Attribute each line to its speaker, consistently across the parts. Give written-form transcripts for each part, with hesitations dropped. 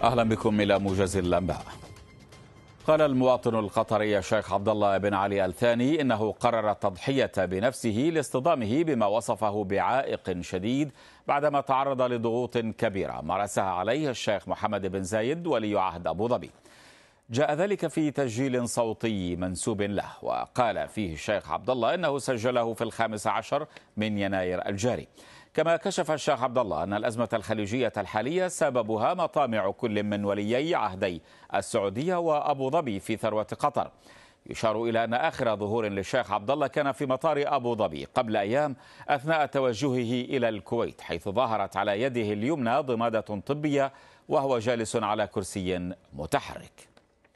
Speaker 1: أهلا بكم إلى موجز الأنباء. قال المواطن القطري الشيخ عبد الله بن علي آل ثاني إنه قرر التضحية بنفسه لاصطدامه بما وصفه بعائق شديد بعدما تعرض لضغوط كبيرة مارسها عليه الشيخ محمد بن زايد ولي عهد أبو ظبي. جاء ذلك في تسجيل صوتي منسوب له، وقال فيه الشيخ عبد الله إنه سجله في 15 من يناير الجاري. كما كشف الشيخ عبد الله أن الأزمة الخليجية الحالية سببها مطامع كل من وليي عهدي السعودية وأبو ظبي في ثروة قطر. يشار إلى أن آخر ظهور للشيخ عبد الله كان في مطار أبو ظبي قبل أيام أثناء توجهه إلى الكويت، حيث ظهرت على يده اليمنى ضمادة طبية وهو جالس على كرسي متحرك.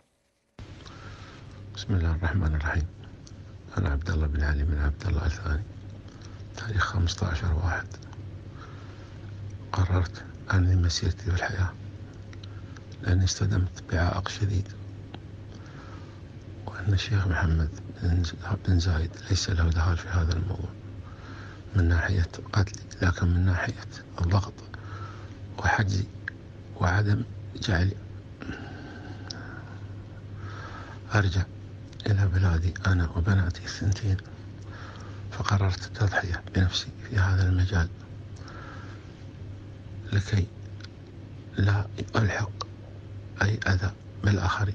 Speaker 2: بسم الله الرحمن الرحيم. أنا عبد الله بن علي بن عبد الله آل ثاني، تاريخ 15/1. قررت أنهي مسيرتي في الحياة لأني اصطدمت بعائق شديد، وأن الشيخ محمد بن زايد ليس له دخل في هذا الموضوع من ناحية قتلي، لكن من ناحية الضغط وحجزي وعدم جعلي أرجع إلى بلادي أنا وبناتي الثنتين، فقررت التضحية بنفسي في هذا المجال لكي لا ألحق أي أذى بالآخرين،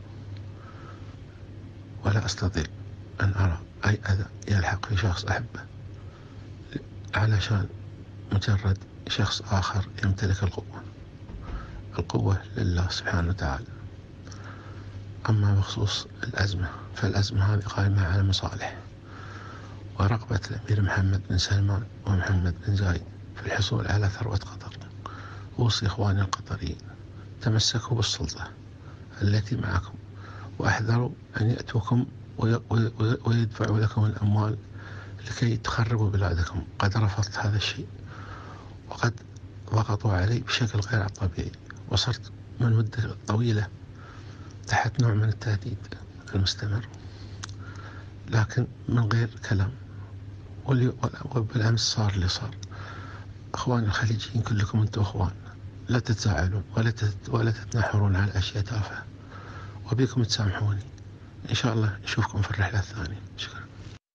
Speaker 2: ولا أستطيع أن أرى أي أذى يلحق في شخص أحبه علشان مجرد شخص آخر يمتلك القوة لله سبحانه وتعالى. أما بخصوص الأزمة فالأزمة هذه قائمة على مصالح ورغبة الأمير محمد بن سلمان ومحمد بن زايد في الحصول على ثروة قطر. أوصي إخواني القطريين تمسكوا بالسلطة التي معكم، واحذروا أن يأتوكم ويدفعوا لكم الأموال لكي تخربوا بلادكم. قد رفضت هذا الشيء وقد ضغطوا علي بشكل غير طبيعي، وصرت من مدة طويلة تحت نوع من التهديد المستمر، لكن من غير كلام. وبالأمس صار اللي صار. أخواني الخليجيين كلكم أنتم أخوان، لا تتزاعلون ولا تتنحرون على أشياء تافهة، وبيكم تسامحوني. إن شاء الله نشوفكم في الرحلة الثانية. شكرا.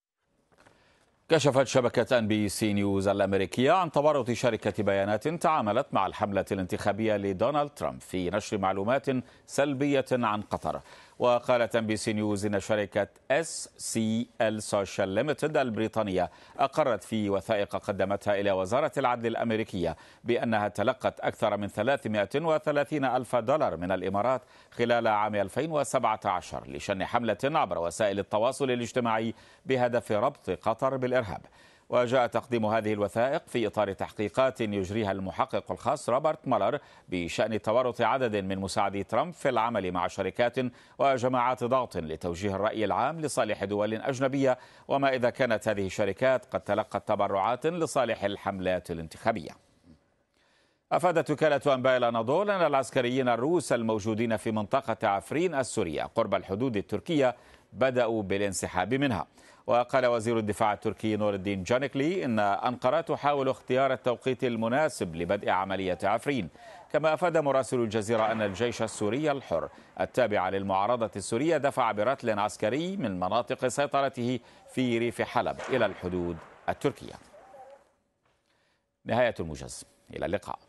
Speaker 1: كشفت شبكة NBC نيوز الأمريكية عن تورط شركة بيانات تعاملت مع الحملة الانتخابية لدونالد ترامب في نشر معلومات سلبية عن قطر. وقالت NBC نيوز إن شركة SCL Social Limited البريطانية أقرت في وثائق قدمتها إلى وزارة العدل الأمريكية بأنها تلقت أكثر من 330 ألف دولار من الإمارات خلال عام 2017 لشن حملة عبر وسائل التواصل الاجتماعي بهدف ربط قطر بالإرهاب. وجاء تقديم هذه الوثائق في إطار تحقيقات يجريها المحقق الخاص روبرت مولر بشأن تورط عدد من مساعدي ترامب في العمل مع شركات وجماعات ضغط لتوجيه الرأي العام لصالح دول أجنبية، وما إذا كانت هذه الشركات قد تلقت تبرعات لصالح الحملات الانتخابية. أفادت وكالة أنباء الأناضول أن العسكريين الروس الموجودين في منطقة عفرين السورية قرب الحدود التركية بدأوا بالانسحاب منها. وقال وزير الدفاع التركي نور الدين جانيكلي إن أنقرة تحاول اختيار التوقيت المناسب لبدء عملية عفرين. كما أفاد مراسل الجزيرة أن الجيش السوري الحر التابع للمعارضة السورية دفع برتل عسكري من مناطق سيطرته في ريف حلب إلى الحدود التركية. نهاية الموجز، إلى اللقاء.